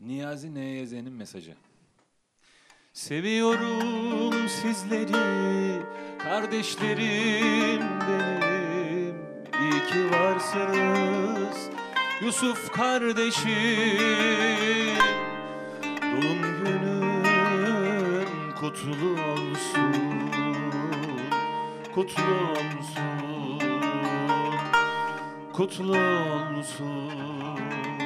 Niyazi NYZ'nin mesajı. Seviyorum sizleri, kardeşlerim benim. İyi ki varsınız Yusuf kardeşim. Doğum günün kutlu olsun, kutlu olsun, kutlu olsun.